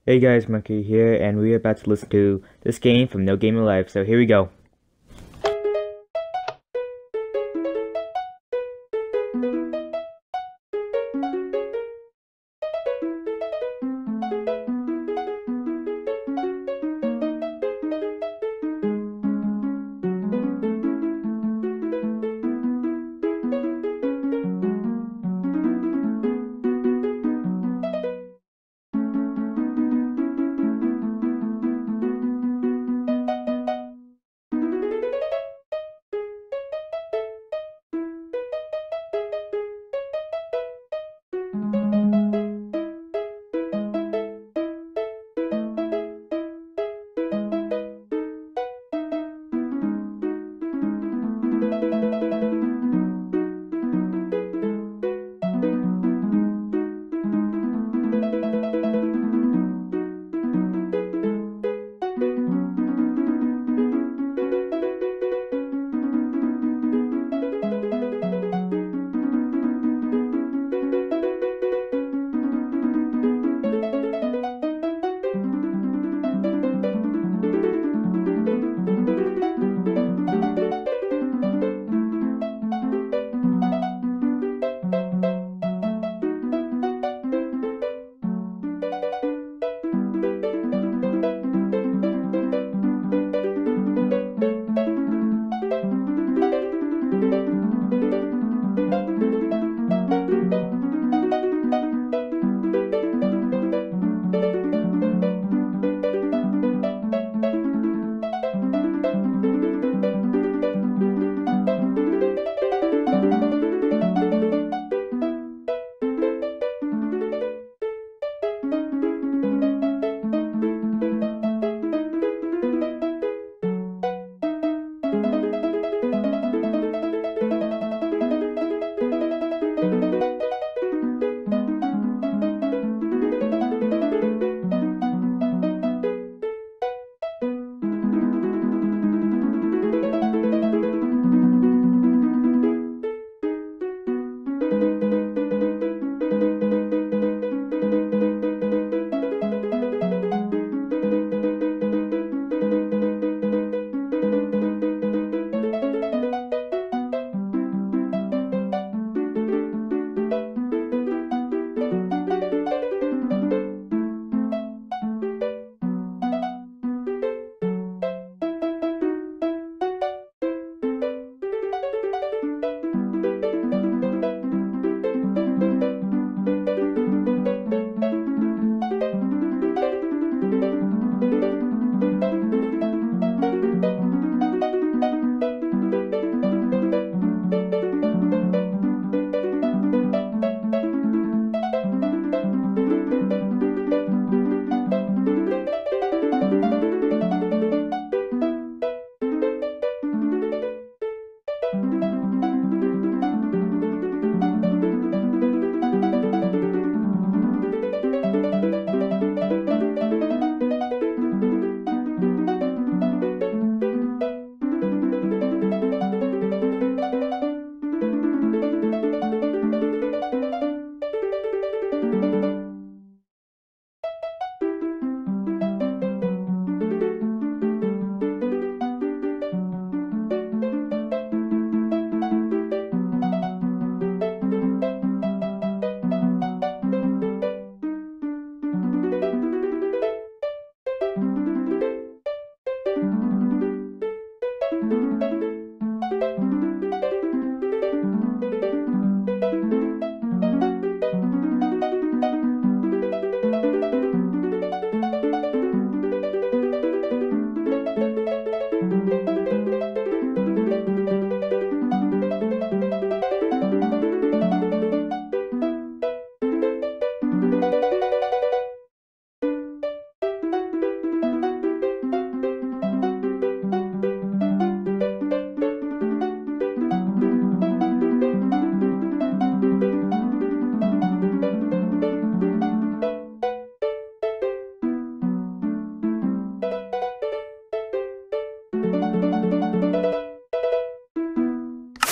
Hey guys, Monkey here, and we're about to listen to this game from No Game Alive, so here we go.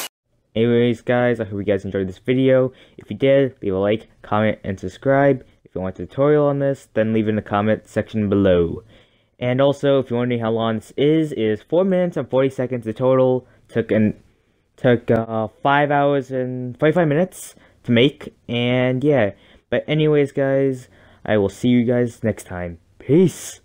Anyways guys, I hope you guys enjoyed this video. If you did, leave a like, comment, and subscribe. If you want a tutorial on this, then leave it in the comment section below. And also, if you're wondering how long this is 4 minutes and 40 seconds in total. Took 5 hours and 45 minutes to make. And yeah, but anyways guys, I will see you guys next time. Peace!